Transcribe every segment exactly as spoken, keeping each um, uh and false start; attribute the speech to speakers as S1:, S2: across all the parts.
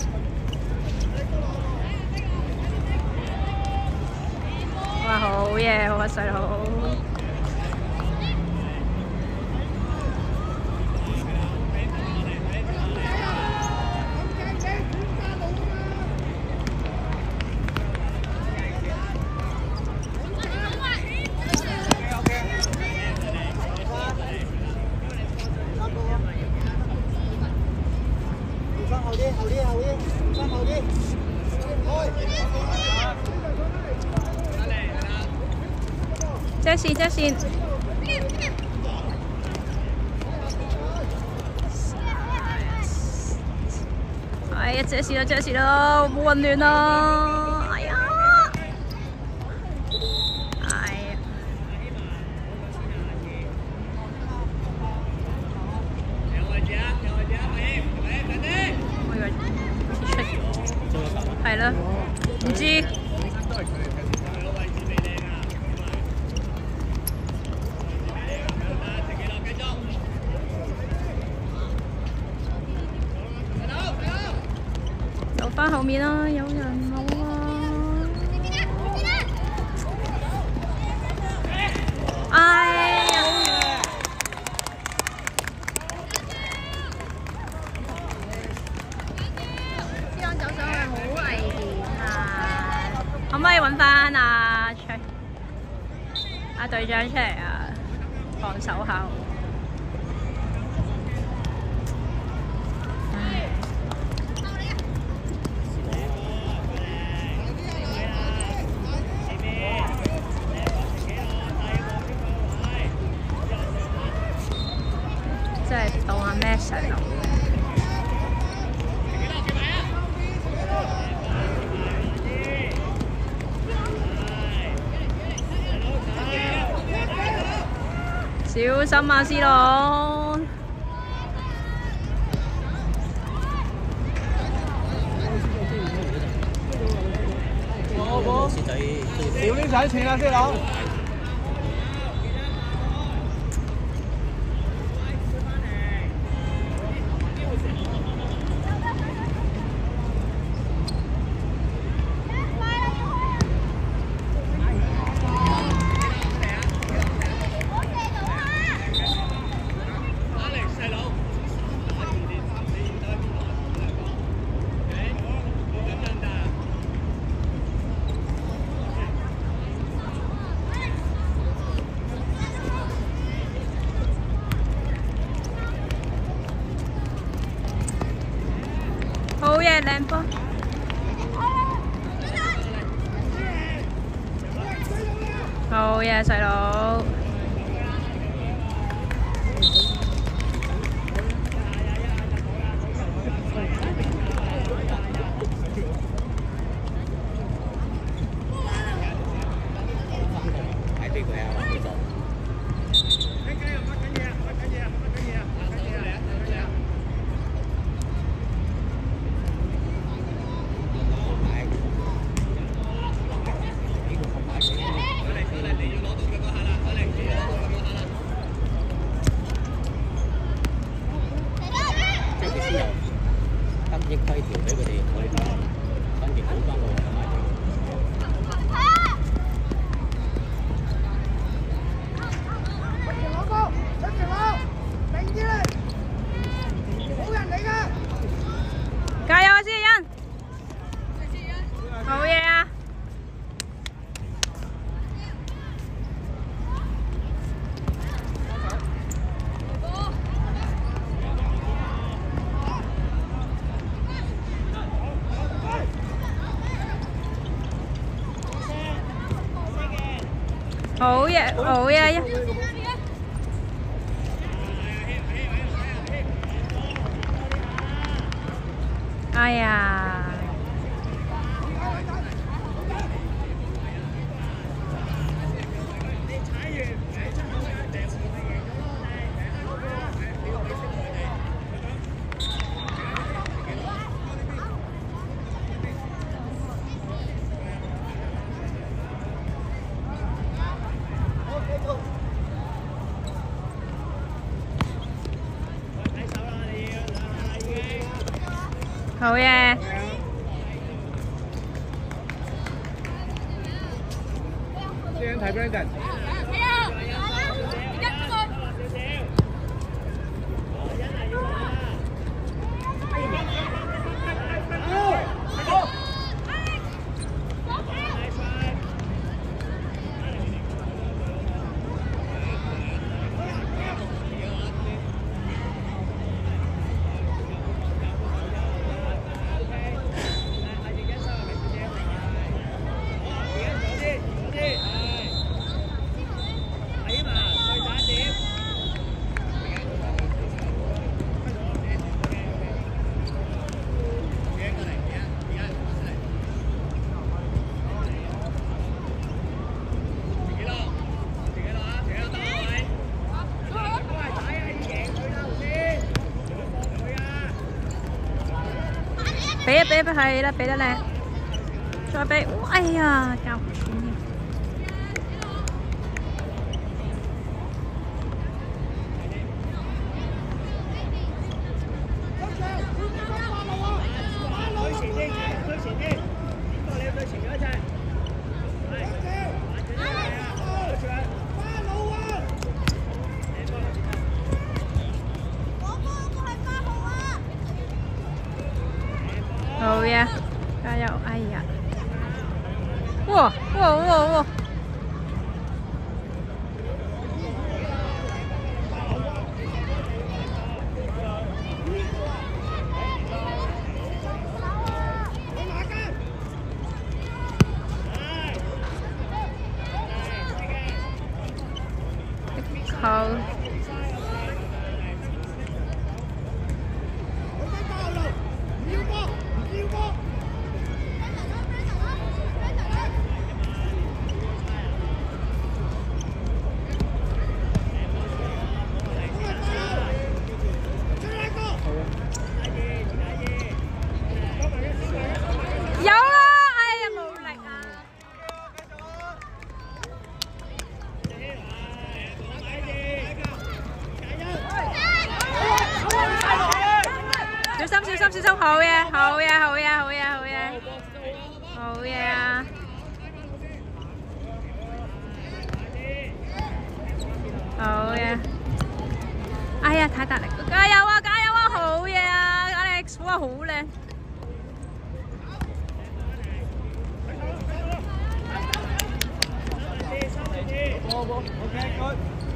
S1: 哇，好嘢，好啊，細佬。
S2: 後啲，後啲，後啲，翻後啲，
S1: 遮線，遮線。哎呀，遮線啦，遮線啦，好混亂啊！哎呀，哎呀。 係啦，唔知。走返後面啦，有人冇啊！哎呀！呢樣走上去好危險啊！可唔可以揾翻阿卓阿隊長出嚟啊？防守下。真係當阿咩細路。 小心啊，斯朗！
S2: 小啲使錢啊，斯朗！好嘢，靚波！好嘢，細佬！ 睇俾佢啊，或者就。 得益規條俾佢哋，我哋分極好翻個同埋。
S3: 攞波，出條路，定啲啦，冇人嚟㗎！
S1: 加油啊，思欣！好嘢啊！好嘢，好嘢！哎呀！好嘢！
S3: 睇 Brandon。
S1: 俾啊俾啊係啦，俾得靚，再俾，哎呀，教唔穿添。
S3: 推前啲，推前啲，邊個你要對前咗一齊？
S1: 好嘢，加油！哎呀，哇哇哇哇！好。小心小心小心，好嘢好嘢好嘢好嘢好嘢好嘢啊！好嘢！哎呀，太大力！加油啊加油啊！好嘢啊 ，Alex！ 哇，好靚！
S3: 波波 ，OK good。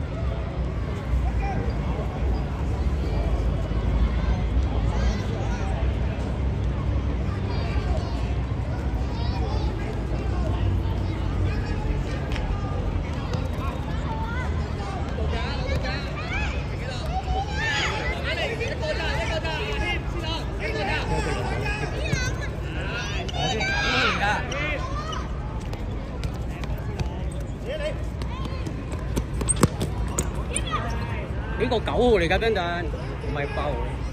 S2: 呢個九號嚟㗎，真陣唔係八號。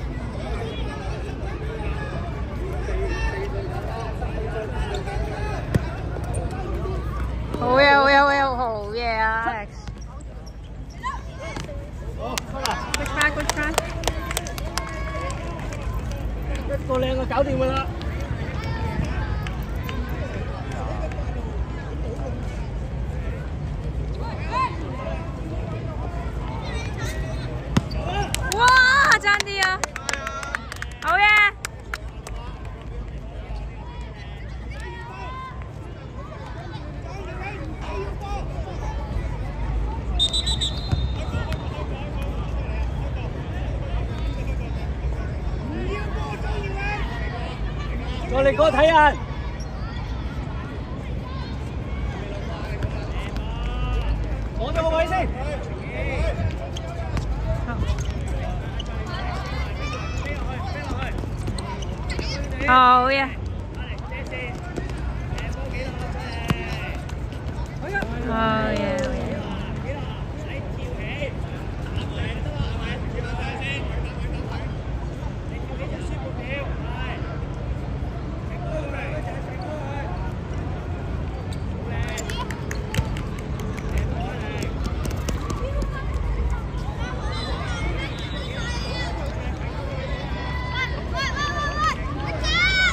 S1: 好嘢好嘢好嘢好嘢啊 ，Alex！ Good try good try！
S3: 一個靚就搞掂㗎啦。
S1: 哇，爭啲啊！好嘢！
S3: 再嚟過睇人。攞咗個位先。
S1: 好嘢！好嘢！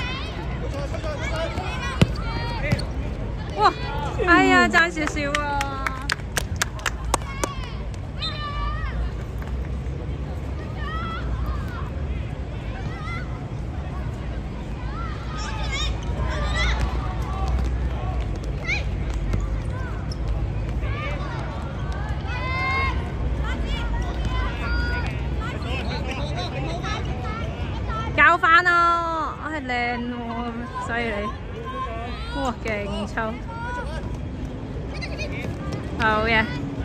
S1: 哇！哎呀，爭少少啊！ 翻啊！唉，靚喎，犀利！哇，勁抽！好嘅。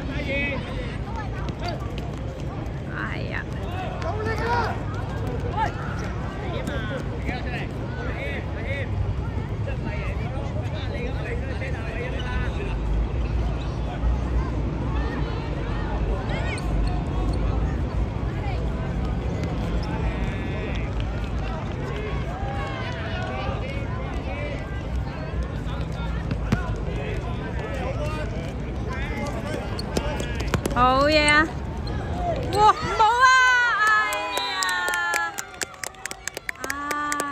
S1: 哎呀！好嘢啊！哇，冇啊！哎呀，啊！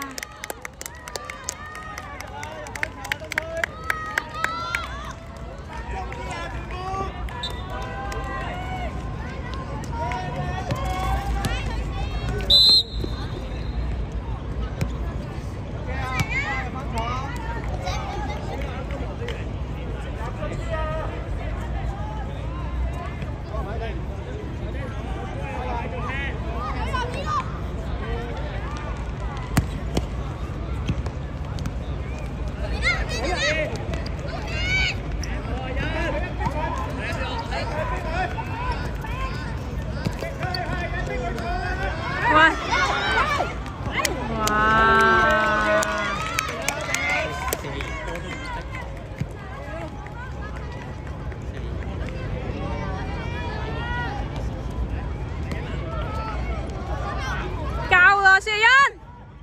S1: 謝恩，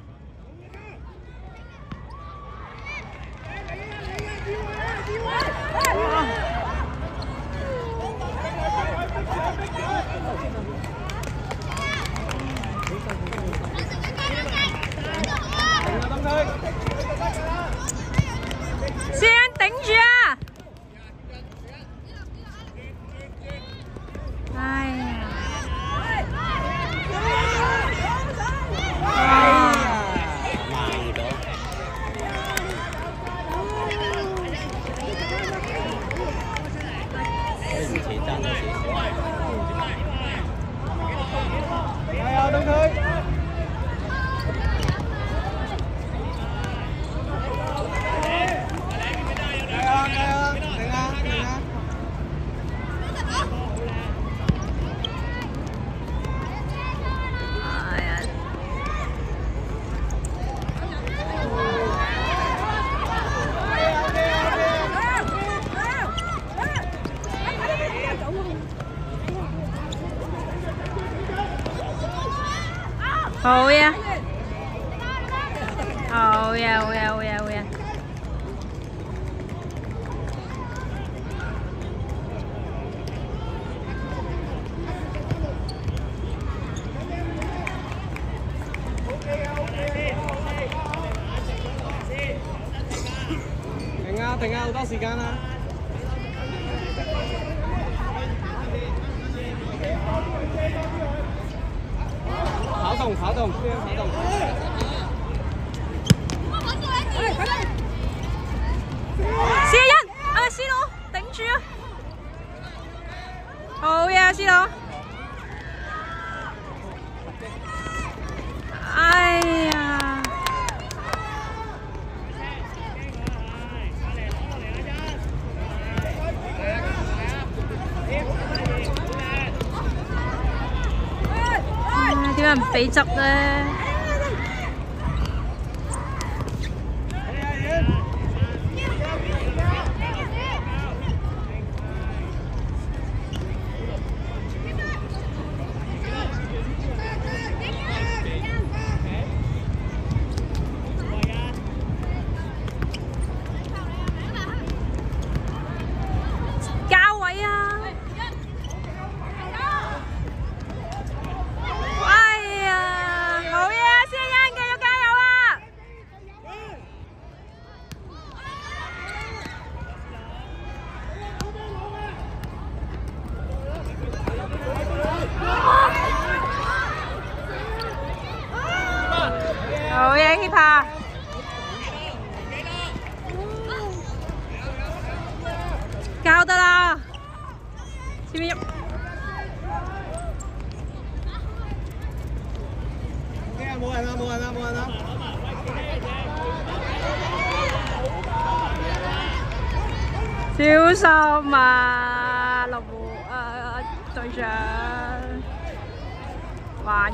S1: 謝恩頂住啊！哎呀！好嘢！好嘢！好嘢！好嘢！好嘢！
S4: 停啊！停啊！好多時間啦！跑動，跑動，跑動。
S1: 謝恩，啊，斯佬頂住啊！好嘢，斯佬。哎呀！點解唔俾執咧？交位啊！好嘢 ，keeper！ 交得啦，前面入。
S4: 冇人。 人啦，冇人啦，冇人啦。
S1: 小心啊，龍湖誒隊長玩。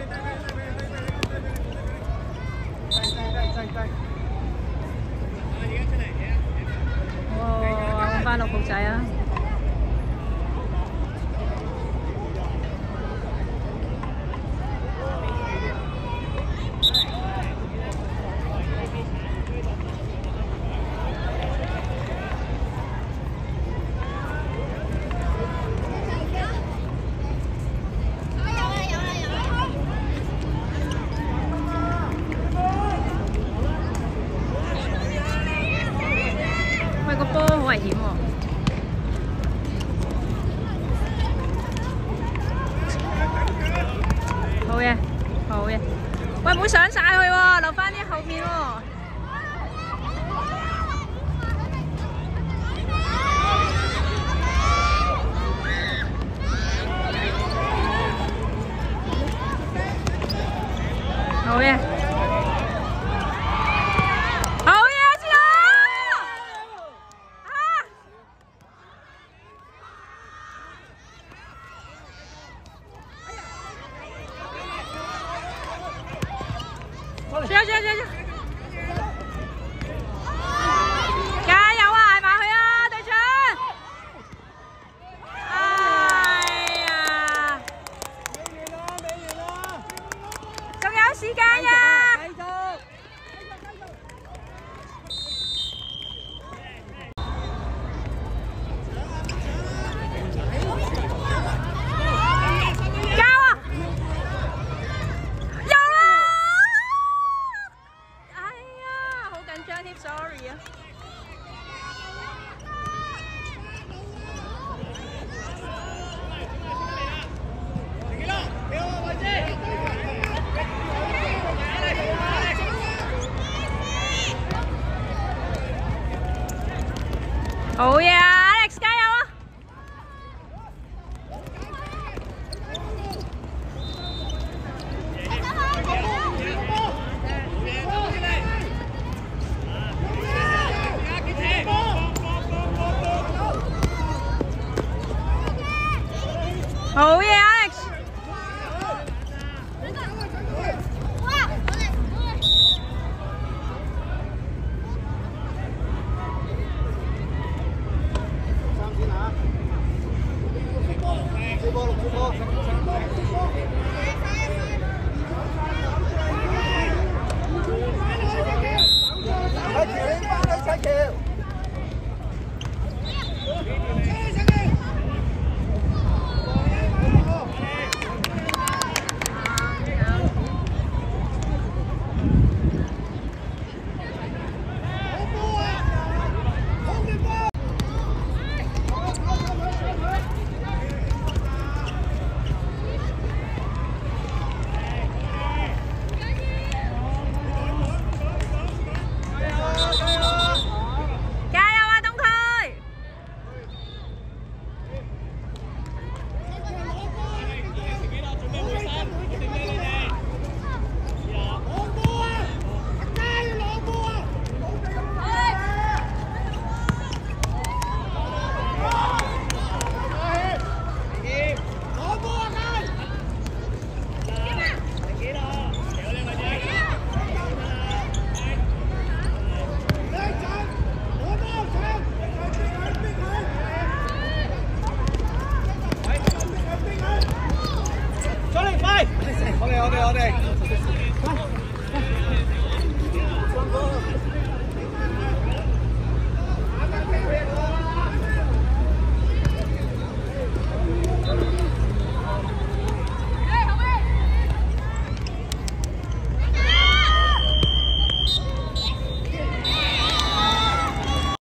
S1: 哇！揾翻六號仔啊！喂，個波好危險喎！好嘅，好嘅。喂，唔好上晒去喎，留翻啲後面喎。好嘅。追追追追！加油啊！捱埋去啊，隊長！哎呀！未完啦，未完啦！仲有時間呀！繼續！交啊！有啦！ sorry 啊！好呀！